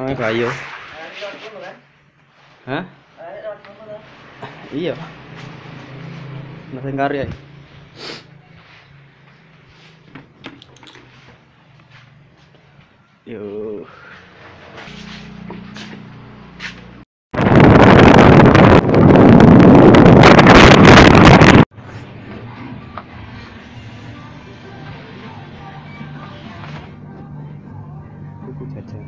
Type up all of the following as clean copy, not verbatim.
Namanya Bayu. Hah? Iya. Nasi karya. Yuk. Buku jajan.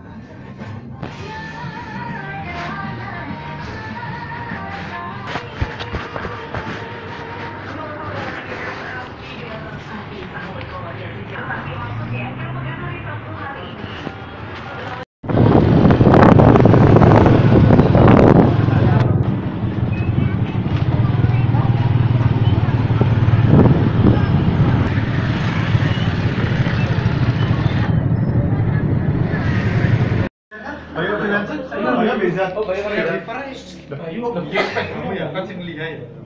Bisa. Oh, bayar Bayu kok gepeng kamu ya kan sing liyai ya.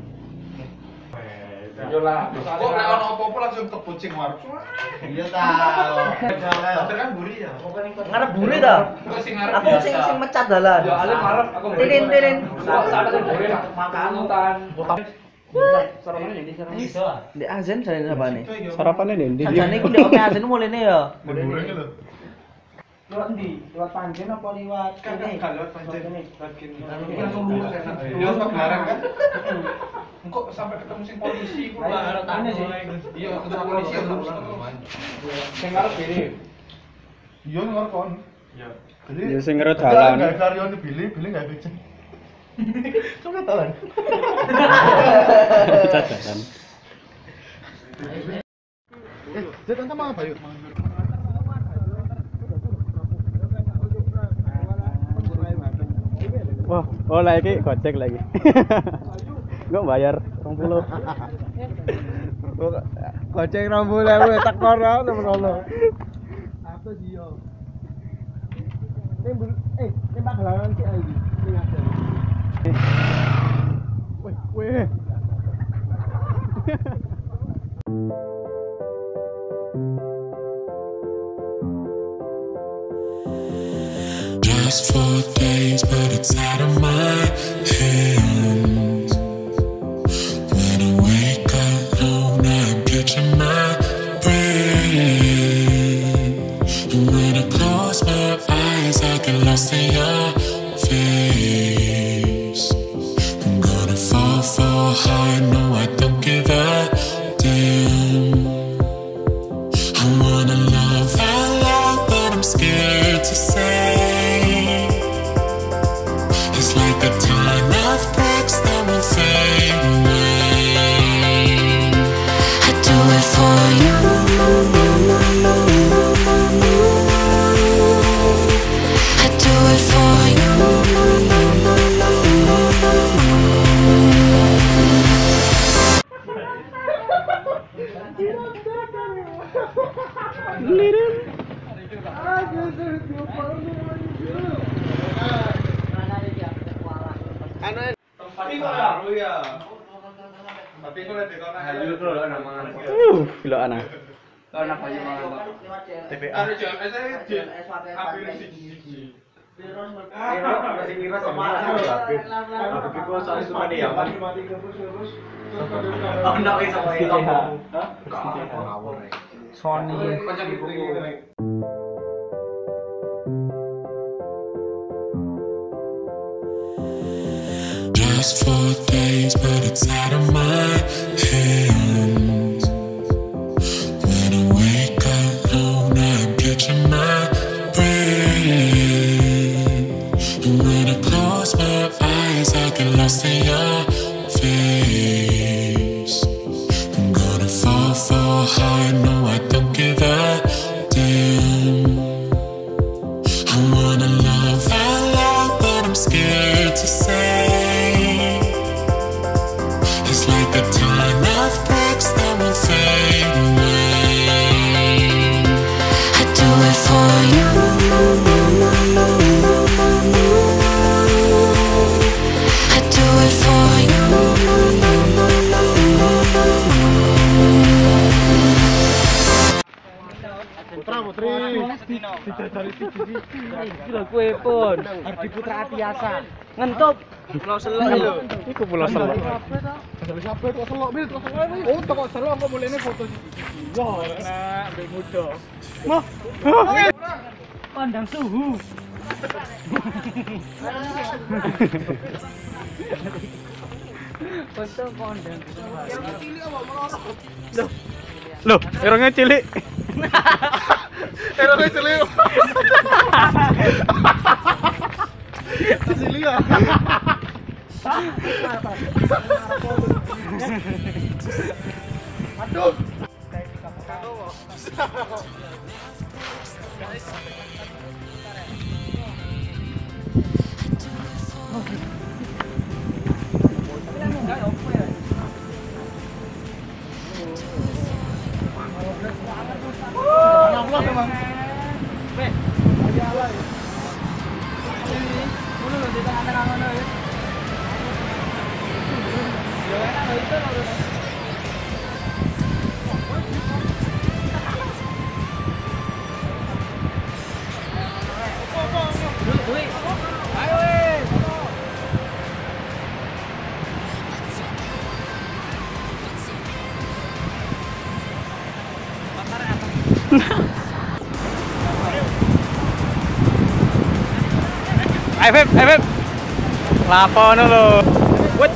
Yo lah, kok nek ono apa-apa langsung kebucing warung. Iya ta. Tapi kan buri ya. Ngarep buri ta? Aku sing mecat dalan. Ya ale marep aku. Tinin. Sak buri makan hutan. Sarapan ndi sarapan? Ndek azan jane sapane. Sarapannya ndi? Sajane iku ndek oke azan mulene ya. Buri iki lho. Lewat ndi? Lewat Panjen apa liwat Kan kene? gak lewat Panjen. Langsung lurus enak. Lewat Pagelaran kan. Engkok sampai ketemu sing polisi ku lah tane sih. Iya, ketemu polisi ya terus. Sing ngarep dhewe. Iya ngarep kon. Iya. Jadi Ya sing ngero dalan. Enggak varian Billy enggak becek. Coba talan. Jajan. Jadi tante mau apa yuk? Wah, oh lagi gocek lagi. Enggak bayar 20. Goceng 20.000 tekor ya temen-temen. Apa sih yo? Ini Pagelaran sih iki. Sing ada. Weh. Just 4 days, but it's out of my hands. When I wake up alone, I'm catching my breath. And when I close my eyes, I get lost in your face. I'm gonna fall hard, no, I don't give a damn. I wanna love out loud, but I'm scared to say. It's like a ton of bricks that will fade away. I do it for you. I do it for you. Gila anak. TPA. Sony. Just 4 days, but it's out of my hands. When I wake up alone, I'm catching my breath. And when I close my eyes, I get lost in your face. I'm gonna fall hard, no, I don't give a damn. I wanna love out loud, but I'm scared to say. It's like a ton of bricks that will fade away. I do it for you. I do it for Gila kue pun. Ardi Putra Atiasa. Ngentup. Pulau Selok lho. Iku Pulau Selok. Siapa itu selok bil, kok selok ini? Oh, toko selok kok boleh ini foto siji. Yo, enak, ambil muda. Mah. Pandang suhu. Foto pandang. Loh, erongnya cilik. Erongnya cilik. Cilik ya. Aduh. Nyamplok emang. Weh. Ngono lho di tengah-tengah ngono ya. Yo enak lho itu lho. Ayo weh. Ayo Feb. Lapono lho. Wet.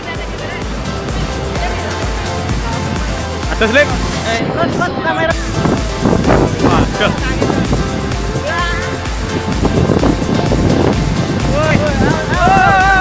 Atas lip. Kamera. Waduh. Woi.